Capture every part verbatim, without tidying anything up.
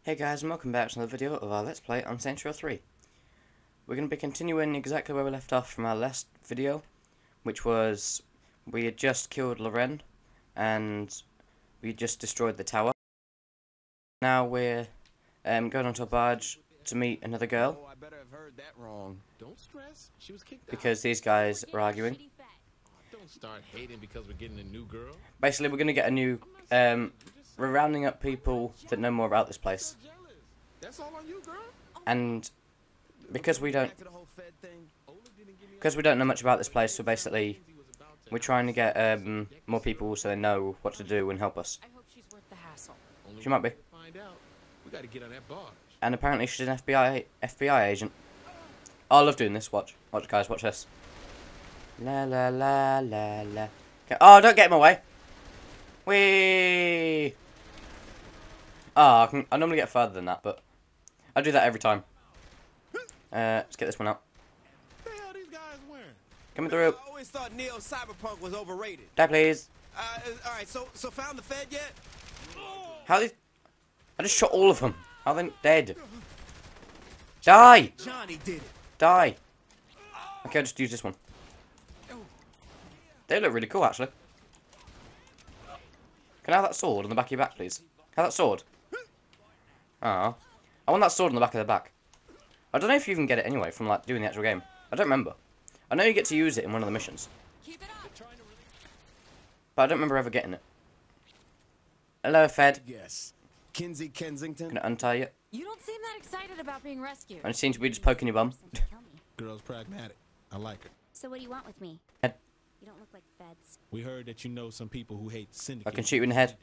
Hey guys, and welcome back to another video of our Let's Play on Saints Row three. We're going to be continuing exactly where we left off from our last video, which was we had just killed Loren and we just destroyed the tower. Now we're um, going onto a barge to meet another girl, Oh, I better have heard that wrong. Don't stress. She was kicked because these guys are arguing. Don't start hating because we're getting a new girl. Basically, we're going to get a new... Um, we're rounding up people that know more about this place. That's all on you, girl. And because we don't... Because we don't know much about this place, so basically we're trying to get um, more people so they know what to do and help us. I hope she's worth the hassle. She might be. Find out. We gotta get on that barge. And apparently she's an F B I F B I agent. Oh, I love doing this. Watch, watch, guys, watch this. La la la la la. Okay. Oh, don't get in my way. Whee! Oh, I, can, I normally get further than that, but I do that every time. Uh, let's get this one out. What the hell these guys wearing? Coming through. I always thought Neo Cyberpunk was overrated. Die, please. Uh, all right, so so found the Fed yet? How did? I just shot all of them. How are they dead? Die! Johnny did it. Die! Okay, I'll just use this one. They look really cool, actually. Can I have that sword on the back of your back, please? Have that sword? Ah, I want that sword on the back of the back. I don't know if you even get it anyway from like doing the actual game. I don't remember. I know you get to use it in one of the missions, but I don't remember ever getting it. Hello, Fed. Yes. Kinsey Kensington. Can I untie you? You don't seem that excited about being rescued. And it seems to be just poking your bum. Girl's pragmatic. I like her. So what do you want with me? Head. You don't look like feds. We heard that you know some people who hate I syndicate. can shoot you in the head.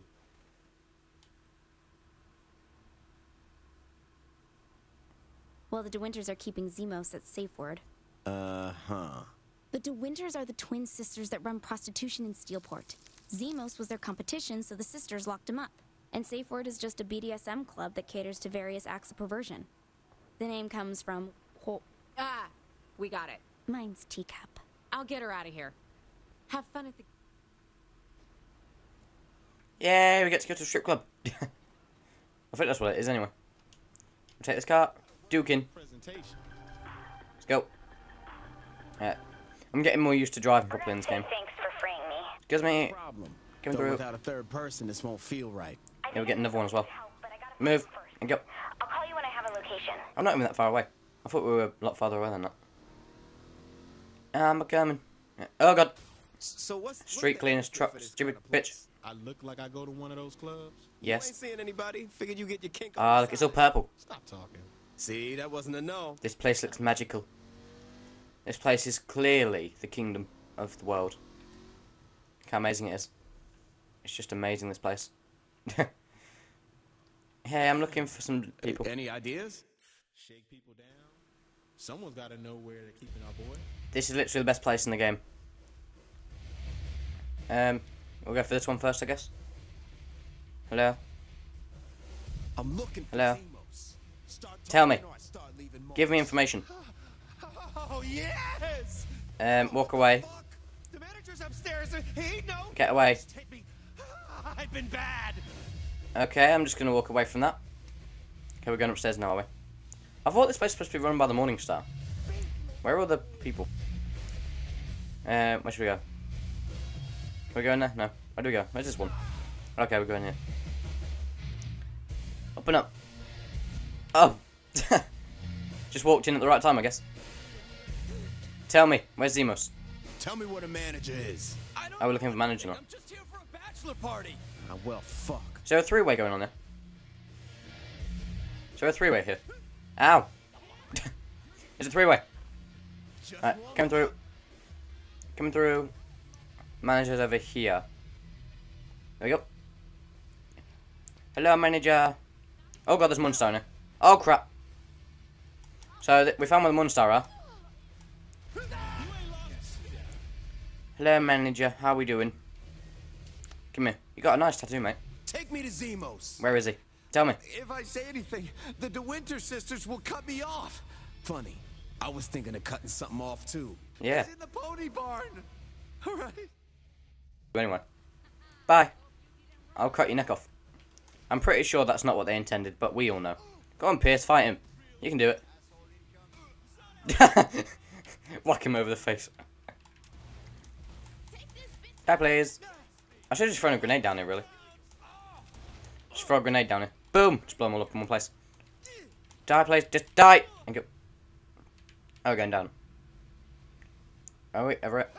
Well, the De Winters are keeping Zemos at safe word. Uh-huh. The De Winters are the twin sisters that run prostitution in Steelport. Zemos was their competition, so the sisters locked him up. And Safe Word is just a B D S M club that caters to various acts of perversion. The name comes from... Ho Ah, we got it. Mine's Teacup. I'll get her out of here. Have fun at the... Yay, we get to go to a strip club. I think that's what it is anyway. We'll take this car. Duking. Presentation. Let's go. Yeah. I'm getting more used to driving properly in this game. Thanks for freeing me. Excuse me. Problem. Coming Though through. without a third person, this won't feel right. Yeah, we'll get another one as well. Move and go. I'll call you when I have a location. I'm not even that far away. I thought we were a lot farther away than that. I'm coming. Yeah. Oh god. So what's Street what's cleaners, the truck, for this stupid kind of bitch. place? I look like I go to one of those clubs. You ain't Yes. seeing anybody. Figured you get your kink on. Ah, the look, it's all side. purple. Stop talking. See, that wasn't a no. This place looks magical. This place is clearly the kingdom of the world. Look how amazing it is. It's just amazing, this place. Hey, I'm looking for some people. Any ideas? Shake people down. Someone's got to know where they're keeping our boy. This is literally the best place in the game. Um, we'll go for this one first, I guess. Hello? I'm looking for Hello? Zemos. Start Tell me. talking or I start leaving more. Give me information. Oh yes! Um, walk away. Fuck! The manager's upstairs. He knows. Get away. Take me. I've been bad. Okay, I'm just going to walk away from that. Okay, we're going upstairs now, are we? I thought this place was supposed to be run by the Morningstar. Where are all the people? Uh, where should we go? Can we go in there? No. Where do we go? Where's this one? Okay, we're going here. Up and up. Oh! Just walked in at the right time, I guess. Tell me, where's Zemos? Tell me what a manager is. I don't Oh, we're looking for manager now. I'm just here for a bachelor party. Ah, well, fuck. Is there a three-way going on there? Is there a three-way here? Ow! It's a three-way. Just Alright, one coming through. Coming through. Manager's over here. There we go. Hello, manager. Oh god, there's Moonstar now. Oh crap. So, th we found where the Moonstar are. Hello, manager. How we doing? Come here. You got a nice tattoo, mate. Take me to Zemos. Where is he? Tell me. If I say anything, the De Winter sisters will cut me off. Funny. I was thinking of cutting something off too. Yeah. It's in the pony barn. All right. Anyway. Bye. I'll cut your neck off. I'm pretty sure that's not what they intended, but we all know. Go on, Pierce, fight him. You can do it. Whack him over the face. Die, please. I should have just thrown a grenade down here, really. Just throw a grenade down here. Boom! Just blow them all up in one place. Die, please. Just die! Thank you. Oh, we're going down. Oh, wait, Everett.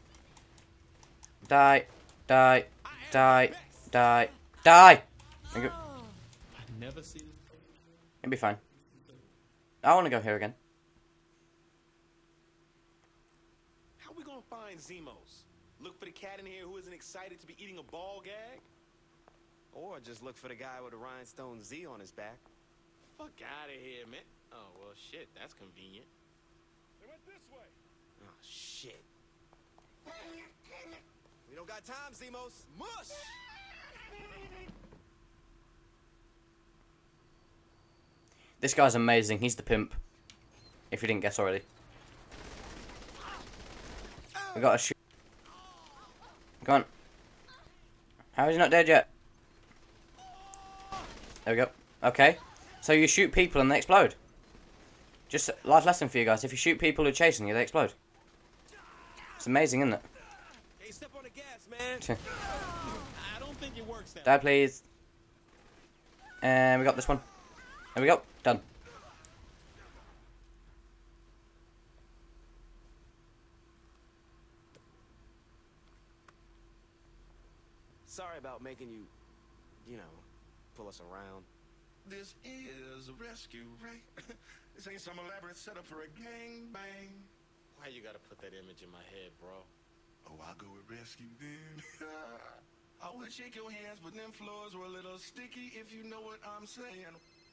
Die. Die. Die. Die. Die! Thank you. I never see this. It'll be fine. I want to go here again. How we gonna find Zemos? Look for the cat in here who isn't excited to be eating a ball gag? Or just look for the guy with a rhinestone Z on his back? Fuck out of here, man. Oh, well, shit, that's convenient. They went this way. Oh, shit. We don't got time, Zemos. Mush! This guy's amazing. He's the pimp. If you didn't guess already. We gotta shoot. Come on. How is he not dead yet? There we go. Okay. So you shoot people and they explode. Just a life lesson for you guys. If you shoot people who are chasing you, they explode. It's amazing, isn't it? Hey, step on the gas, man. I don't think it works that Die, please. And we got this one. There we go. Done. Sorry about making you, you know, pull us around. This is a rescue, right? This ain't some elaborate setup for a gang bang. Why you gotta put that image in my head, bro? Oh, I'll go with rescue then. I would shake your hands, but them floors were a little sticky, if you know what I'm saying.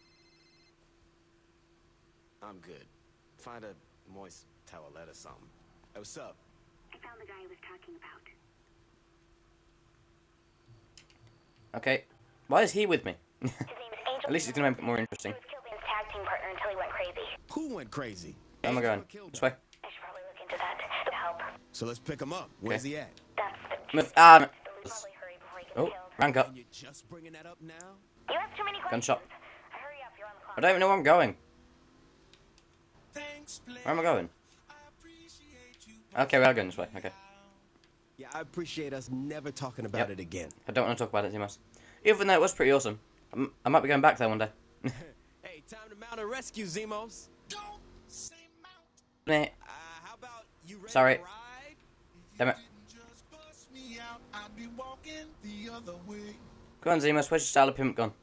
I'm good. Find a moist towelette or something. Hey, what's up? I found the guy I was talking about. Okay. Why is he with me? His name is Angel. At least it's gonna make it more interesting. He was Killian's tag team partner until he went crazy. Who went crazy? Where am I going? This way. I should probably look into that to help. So let's pick him up. Where's he at? That's the Move. Ah, no. so we probably hurry before he gets Oh, killed. rank up. And you're just bringing that up now? You ask too many questions. Gunshot. Hurry up, you're on the clock. I don't even know where I'm going. Thanks, Where am I going? I appreciate you. Okay, we are going this way. Okay. Yeah, I appreciate us never talking about Yep. it again. I don't want to talk about it too much. Even though it was pretty awesome. I'm, I might be going back there one day. Hey, time to mount a rescue, Zemos. Don't say mount. Meh. Uh, how about you ready Sorry. to ride? Damn it. Didn't just bust me out, I'd be walking the other way. Go on, Zemos. Where's your style of pimp gone?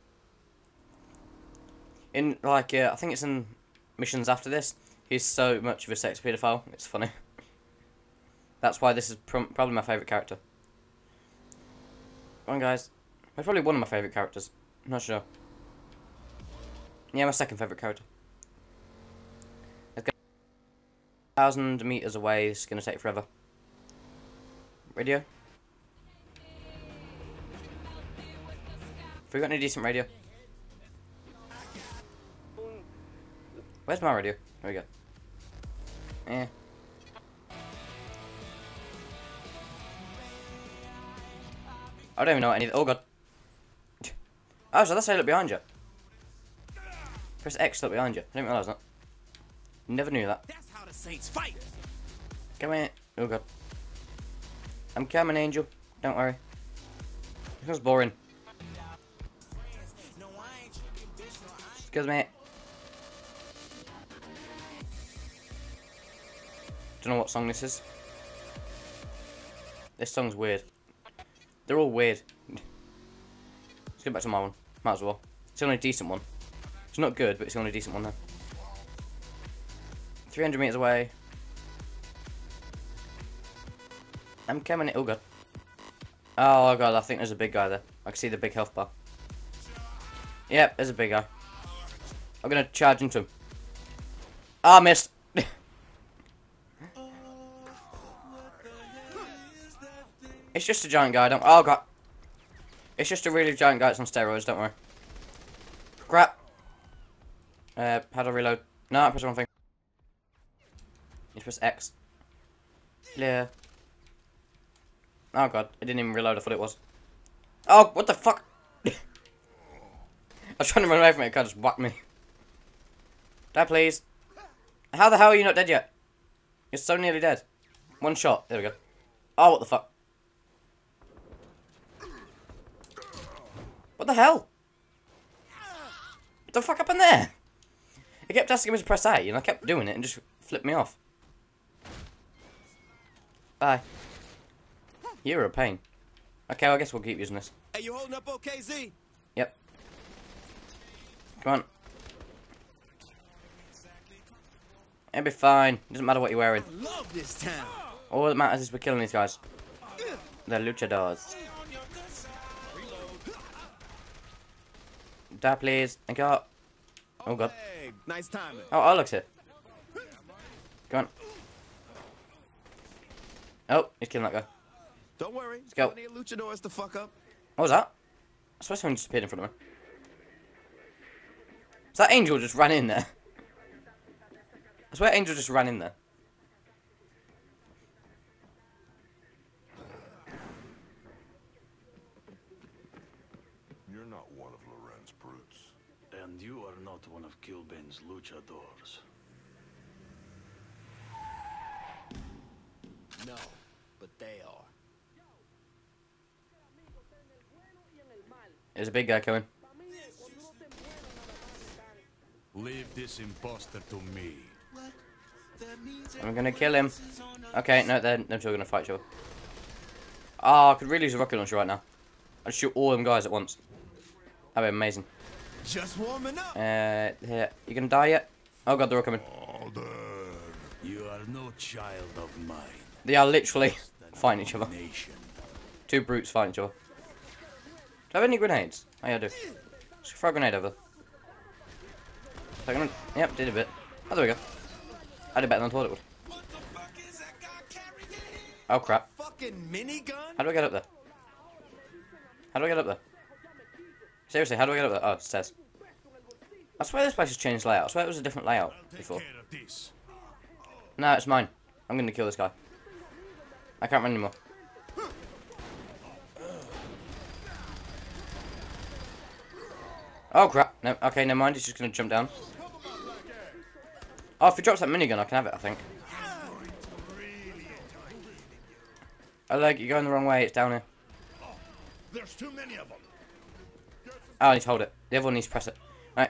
In, like, uh, I think it's in missions after this. He's so much of a sex pedophile. It's funny. That's why this is pr probably my favourite character. Come on, guys. He's probably one of my favourite characters. I'm not sure. Yeah, my second favourite character. Let's go. Thousand meters away. This is gonna take forever. Radio. Have we got any decent radio? Where's my radio? There we go. Eh. I don't even know what any. Oh god. Oh, so that's how you look behind you. Press X to look behind you. I didn't realise that. Never knew that. That's how the Saints fight. Come here. Oh god. I'm coming, Angel. Don't worry. This was boring. Excuse me. Don't know what song this is. This song's weird. They're all weird. Let's go back to my one. Might as well. It's the only decent one. It's not good, but it's the only decent one though. three hundred meters away. I'm coming. Oh god. Oh god, I think there's a big guy there. I can see the big health bar. Yep, there's a big guy. I'm gonna charge into him. Ah, missed. It's just a giant guy, don't. Oh god. It's just a really giant guy that's on steroids, don't worry. Crap. Uh, how do I reload? No, I pressed the wrong thing. You press X. Yeah. Oh god, it didn't even reload, I thought it was. Oh, what the fuck? was trying to run away from it, it kind of just whacked me. Die, please. How the hell are you not dead yet? You're so nearly dead. One shot. There we go. Oh, what the fuck? What the hell? What the fuck happened there? It kept asking me to press A, and I kept doing it and just flipped me off. Bye. You're a pain. Okay, well, I guess we'll keep using this. Hey, you holding up okay, Z? Yep. Come on. It'll be fine. Doesn't matter what you're wearing. I love this town. All that matters is we're killing these guys. They're luchadors. Die, please. Thank you. Oh, God. Hey, nice timing. Oh, Alex here. Come on. Oh, he's killing that guy. Don't worry. Let's go. Plenty of luchadors to fuck up. What was that? I swear someone just appeared in front of me. So that angel just ran in there. I swear angel just ran in there. You're not one of Loren's brutes. And you are not one of Kilbane's luchadors. No, but they are. There's a big guy coming. Leave this imposter to me. I'm gonna kill him. Okay, no, they're, they're still gonna fight each other. Oh, I could really use a rocket launcher right now. I'd shoot all them guys at once. That'd be amazing. Just warming up. Uh, here. You gonna die yet? Oh god, they're all coming. You are no child of mine. They are literally fighting each other. Nation. Two brutes fighting each other. Do I have any grenades? Oh yeah, I do. Just throw a grenade over. Gonna... Yep, did a bit. Oh, there we go. I did better than I thought it would. Oh crap. Fucking minigun? How do I get up there? How do I get up there? Seriously, how do I get up there? Oh, it says. I swear this place has changed layout. I swear it was a different layout before. No, it's mine. I'm gonna kill this guy. I can't run anymore. Oh crap. No, okay, never mind. He's just gonna jump down. Oh, if he drops that minigun, I can have it, I think. Oh, leg, you're going the wrong way. It's down here. There's too many of them. Oh, I need to hold it. The other one needs to press it. Right.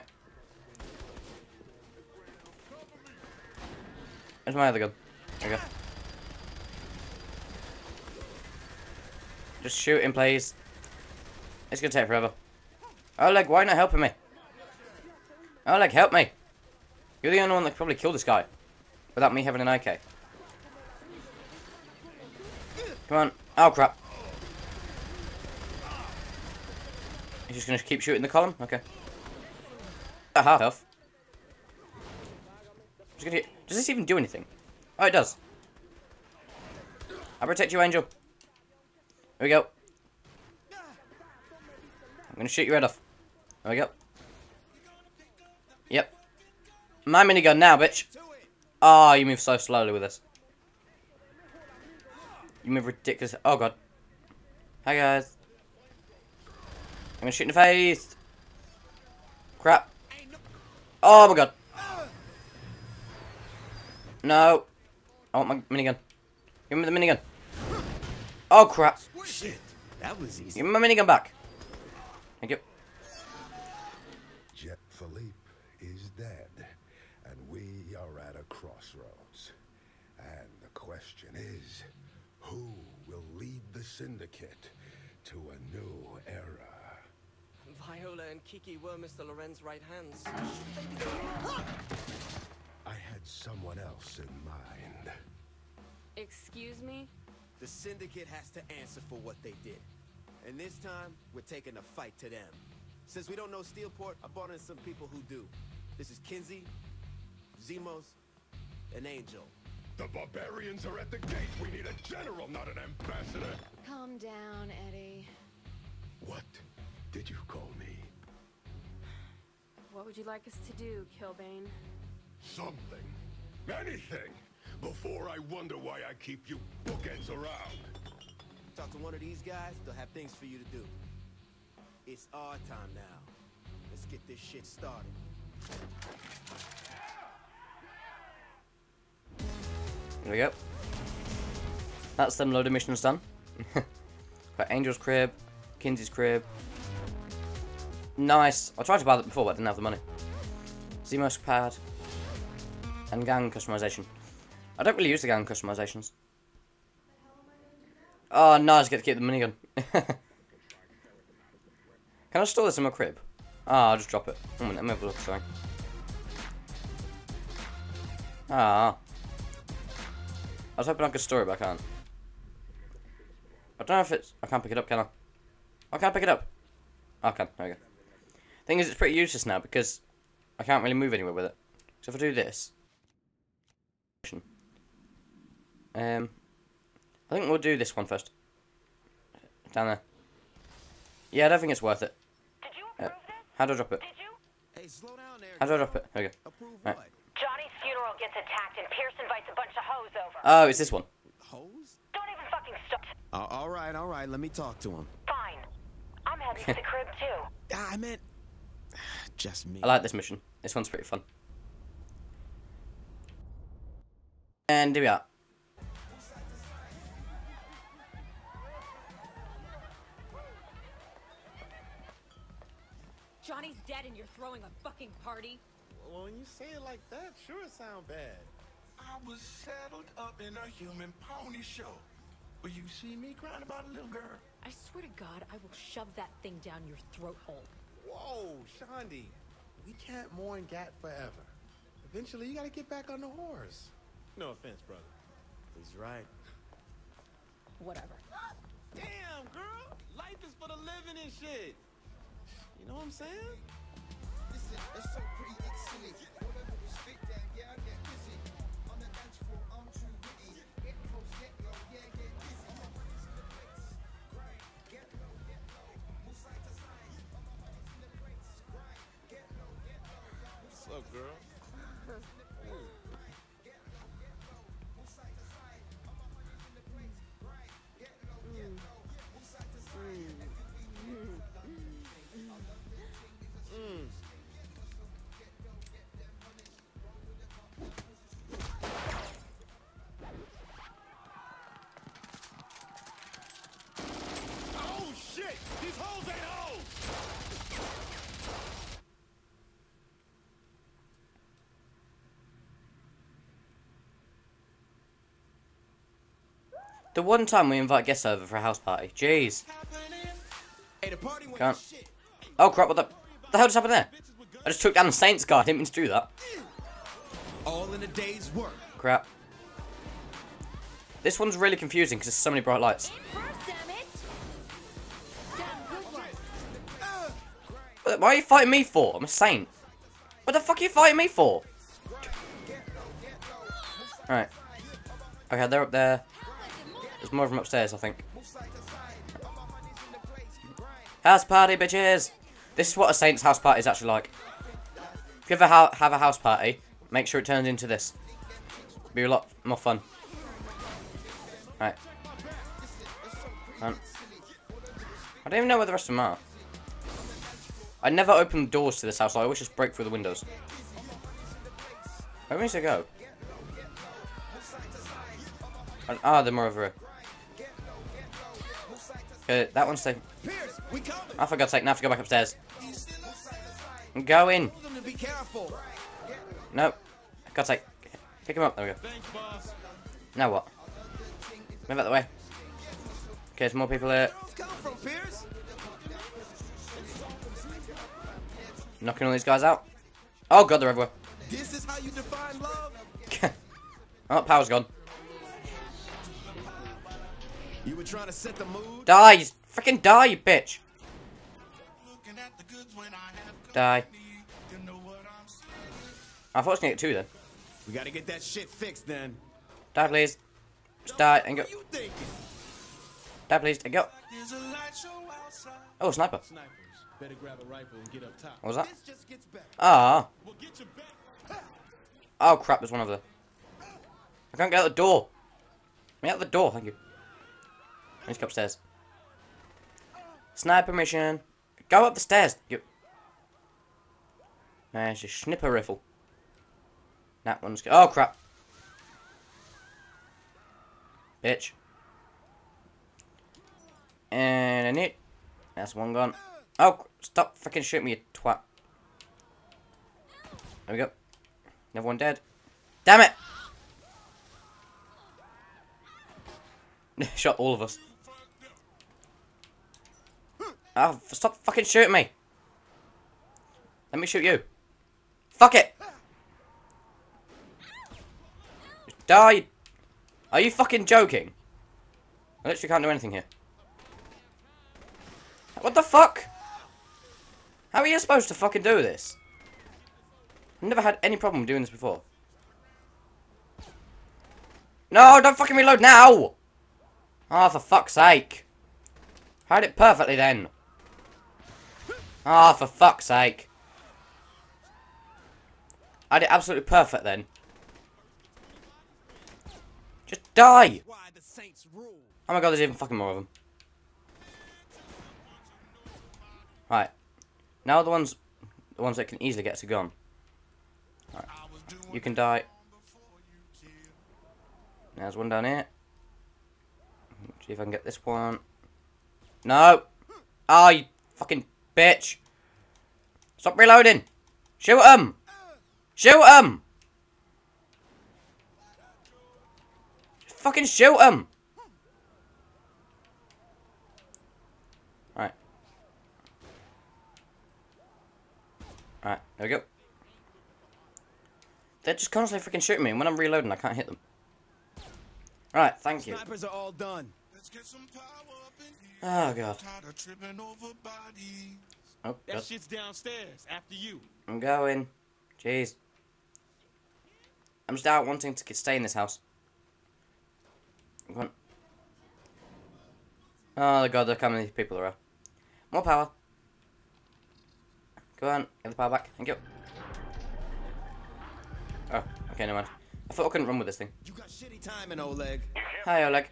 Where's my other gun? There we go. Just shoot him, please. It's gonna take forever. Oh, leg, why not helping me? Oh, leg, help me. You're the only one that could probably kill this guy without me having an I K. Come on. Oh, crap. He's just going to keep shooting the column? Okay. At half health. Just gonna... Does this even do anything? Oh, it does. I'll protect you, Angel. There we go. I'm going to shoot your head off. There we go. Yep. My minigun now, bitch. Oh, you move so slowly with this. You move ridiculous. Oh, God. Hi, guys. I'm going to shoot in the face. Crap. Oh, my God. No. I want my minigun. Give me the minigun. Oh, crap. Shit, that was easy. Give me my minigun back. Thank you. Jet Philippe is dead, and we are at a crossroads. And the question is, who will lead the Syndicate to a new era? Viola and Kiki were Mister Loren's right hands. I had someone else in mind. Excuse me? The Syndicate has to answer for what they did. And this time, we're taking the fight to them. Since we don't know Steelport, I brought in some people who do. This is Kinsey, Zemos, and Angel. The barbarians are at the gate. We need a general, not an ambassador. Calm down, Eddie. What did you call me? What would you like us to do, Kilbane? Something. Anything. Before I wonder why I keep you bookends around. Talk to one of these guys, they'll have things for you to do. It's our time now. Let's get this shit started. There we go. That's them load of missions done. Got Angel's crib, Kinsey's crib. Nice. I tried to buy that before, but I didn't have the money. Zemos pad. And gang customization. I don't really use the gang customizations. Oh, nice. Get to keep the minigun. Can I store this in my crib? Ah, oh, I'll just drop it. One minute, let me have a look, sorry. Ah. I was hoping I could store it, but I can't. I don't know if it's... I can't pick it up, can I? I can't pick it up. Oh, I can. There we go. Thing is, it's pretty useless now because I can't really move anywhere with it. So if I do this... Um, I think we'll do this one first. Down there. Yeah, I don't think it's worth it. Did you Uh, approve this? how do I drop it? Did you? Hey, slow down there. How do I drop it? There we go. Approve Right. what? Johnny's funeral gets attacked and Pierce invites a bunch of hoes over. Oh, it's this one. Hose? Don't even fucking stop. Uh, all right, all right. Let me talk to him. Fine. I'm heading to the crib too. Ah, I meant just me. I like this mission. This one's pretty fun. And here we are. Johnny's dead and you're throwing a fucking party? Well, when you say it like that, sure it sound bad. I was saddled up in a human pony show. Will you see me crying about a little girl? I swear to God, I will shove that thing down your throat hole. Whoa, Shondi. We can't mourn Gat forever. Eventually, you gotta get back on the horse. No offense, brother. He's right. Whatever. Damn, girl. Life is for the living and shit. You know what I'm saying? What's up, girl? Oh shit! These hoes ain't hoes! The one time we invite guests over for a house party. Jeez. Hey, the party went Can't. to shit. Oh crap, what the... What the hell just happened there? I just took down the Saints guard. I didn't mean to do that. All in a day's work. Crap. This one's really confusing because there's so many bright lights. Why are you fighting me for? I'm a saint. What the fuck are you fighting me for? Alright. Okay, they're up there. There's more of them upstairs, I think. House party, bitches! This is what a saint's house party is actually like. If you ever ha have a house party, make sure it turns into this. Be a lot more fun. Right. Um, I don't even know where the rest of them are. I never open doors to this house, so I always just break through the windows. Where needs to go? And, ah, they're more over here. Okay, that one's taken. Oh, for God's sake, now I have to go back upstairs. I'm going. Be careful. No. For God's sake. Pick him up. There we go. Now what? Move out the way. Okay, there's more people here. Come from Pierce. Knocking all these guys out. Oh god, they're everywhere. This is how you define love. Oh, power's gone. You were trying to set the mood. Die, you freaking die, you bitch. Die. I thought I was gonna get two then. We gotta get that shit fixed then. Die, please. Just die and go. What you thinking? Die, please, and go. Oh, sniper. Snipers. Better grab a rifle and get up top. What was that? This just gets better. Ah. Well, get your back. Oh crap, there's one over there. I can't get out the door. Get out the door, thank you. I need to go upstairs. Sniper mission. Go up the stairs. You. There's a snipper rifle. That one's go- oh crap. Bitch. And I need. That's one gone. Oh, stop freaking shooting me, you twat. There we go. Another one dead. Damn it! Shot all of us. Oh, stop fucking shooting me. Let me shoot you. Fuck it! Just die! Are you fucking joking? I literally can't do anything here. What the fuck? How are you supposed to fucking do this? I've never had any problem doing this before. No, don't fucking reload now! Oh, for fuck's sake. I had it perfectly then. Ah, oh, for fuck's sake. I had it absolutely perfect then. Just die! Oh my god, there's even fucking more of them. Right. Now the ones the ones that can easily get to gun. Right. You can die. There's one down here. See if I can get this one. No! Oh, you fucking bitch! Stop reloading! Shoot him! Shoot him! Just fucking shoot him! Right. Right, there we go. They're just constantly freaking shooting me, and when I'm reloading, I can't hit them. Right, thank you. Snipers are all done. Let's get some power up in here. Oh god. Tired of tripping over bodies. Oh, That god. shit's downstairs after you. I'm going. Jeez. I'm just out wanting to stay in this house. Come on. Oh god, look how many people there are. More power. Go on, get the power back. Thank you. Oh, okay, never mind. I thought I couldn't run with this thing. You got shitty timing, Oleg. Hi, Oleg.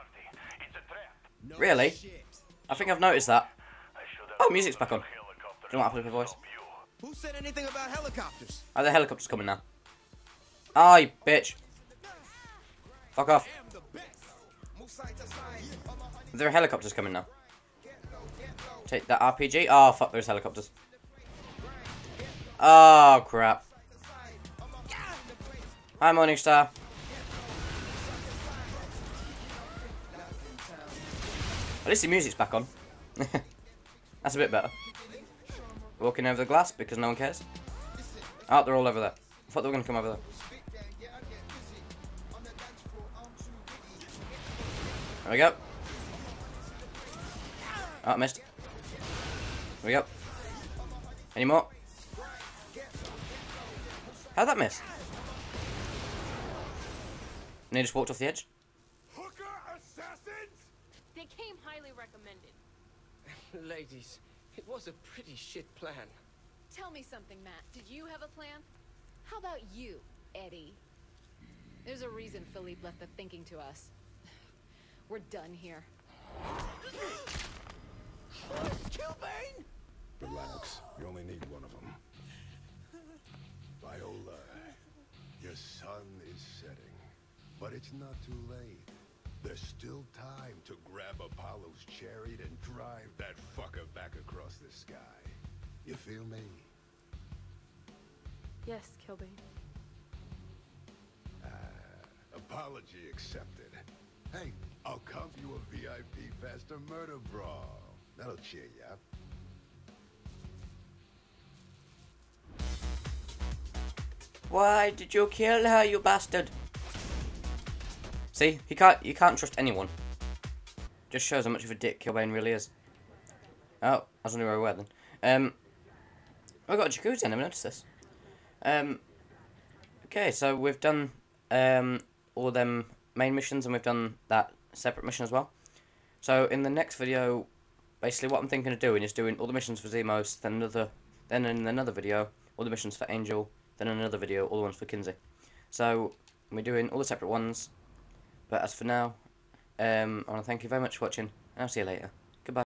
No Really? shit. I think I've noticed that. Oh, music's back on. Do you want to play my voice? Who said anything about helicopters? Oh, the helicopter's coming now. Oh, you bitch. Fuck off. There are helicopters coming now. Take that R P G. Oh, fuck, there's helicopters. Oh, crap. Hi, Morningstar. At least the music's back on. That's a bit better. Walking over the glass because no one cares. Oh, they're all over there. I thought they were going to come over there. There we go. Oh, I missed. There we go. Any more? How'd that miss? And he just walked off the edge. Hooker assassins? They came highly recommended. Ladies, it was a pretty shit plan. Tell me something, Matt. Did you have a plan? How about you, Eddie? There's a reason Philippe left the thinking to us. We're done here. Kilbane? Relax. You only need one of them. Viola, your sun is setting. But it's not too late. There's still time to grab Apollo's chariot and drive that fucker back across the sky. You feel me? Yes, Kilbane. Uh, apology accepted. Hey, I'll comp you a V I P pass to Murder Brawl. That'll cheer you up. Why did you kill her, you bastard? See, he can't. You can't trust anyone. Just shows how much of a dick Kilbane really is. Oh, I was only aware then. Um, I got a jacuzzi. I never noticed this. Um, okay, so we've done um all them main missions, and we've done that separate mission as well. So in the next video, basically what I'm thinking of doing is doing all the missions for Zemos, then another, then in another video, all the missions for Angel, then in another video, all the ones for Kinsey. So we're doing all the separate ones. But as for now, um, I want to thank you very much for watching, and I'll see you later.